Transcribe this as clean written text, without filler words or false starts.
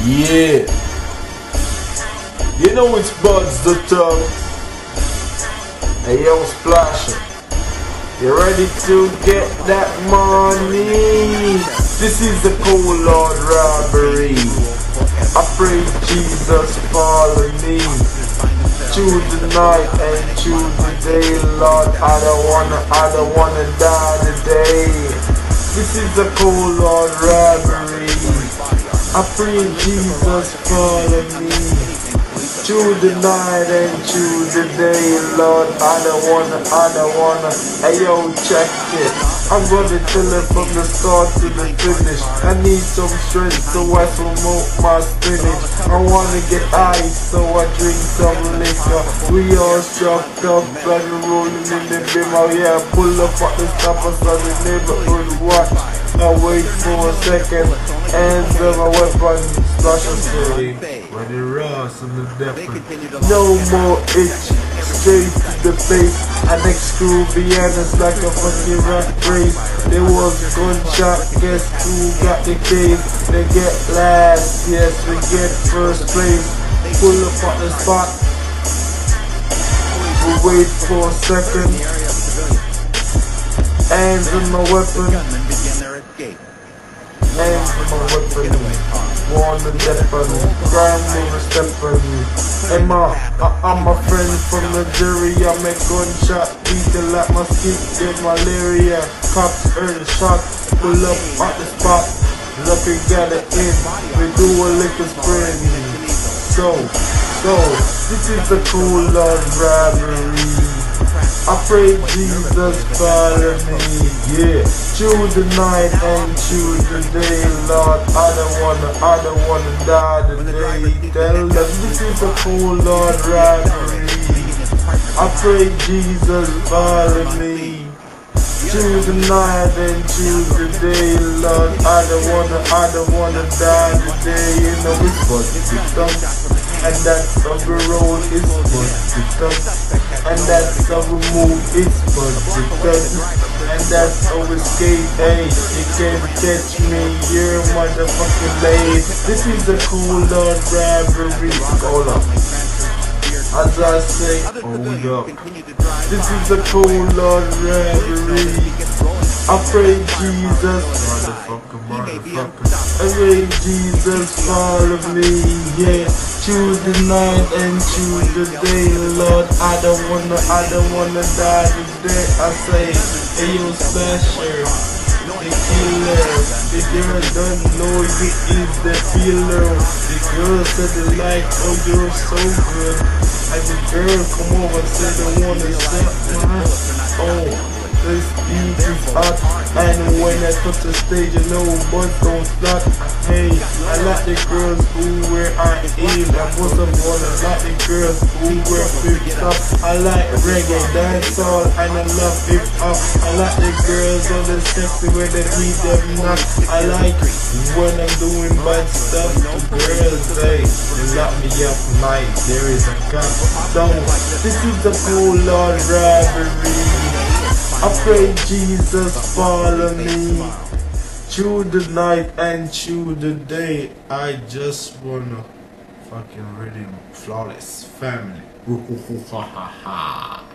Yeah, you know it's Buds the Thug. Hey yo, Splasher, you ready to get that money? This is the cold Lord robbery. I pray Jesus follow me through the night and through the day, Lord. I don't wanna die today. This is the cold Lord robbery. I pray Jesus follow me through the night and through the day, Lord. I don't wanna. Hey yo, check it. I'm gonna tell it from the start to the finish. I need some strength so I smoke my spinach. I wanna get high so I drink some liquor. We all struck up and rolling in the beam. Oh yeah, pull up at the stoppers on the neighborhood watch. Now wait for a second, hands on my weapon, Splasher say, when the Ross and the Deafin. No more itch, straight to the face. An next screw behind us like a fucking rat race. There was a gunshot, guess who got the case? They get last, yes, we get first place. Pull up at the spot, we wait for a second, hands on my weapon. Hands on my weapon, wanna step on me, grandmother step on me. Hey ma, I'm a friend from Nigeria, make gunshot, beating like my skin, get malaria. Cops heard the shot, pull up at the spot, look and get it in, we do a liquor spray. So, this is the cool Lord robbery. I pray Jesus follow me, yeah. Through the night and through the day, Lord. I don't wanna die today. Tell them this is a cool Lord robbery. I pray Jesus follow me through the night and through the day, Lord. I don't wanna die today. You know it's but the and that's how we roll, it's but the and that's how we move, it's but the and that's how we skate, hey, you can't catch me, you're motherfucking late. This is a cool Lord robbery. Hold up, as I say, hold up, this is a cool Lord robbery. I pray Jesus, motherfucker, I pray Jesus follow me, yeah. Through the night and through the day, Lord. I don't wanna die today. I say, hey yo, Splasher, the killer. The girl don't know you is the killer. The girl said they like, oh you're so good. And the girl come over and said they wanna set my, oh. This beat is hot, and when I touch the stage, you know buds don't stop. Hey, I like the girls who wear I-8. I most of all, I like the girls who wear flip-top. I like reggae, dancehall, and I love hip-hop. I like the girls on the sexy where they beat them knock. I like when I'm doing bad stuff to girls, hey, they lock me up like there is a cop. So, this is the cool Lord robbery. I pray Jesus follow me through the night and through the day. I just wanna fucking rhythm flawless family.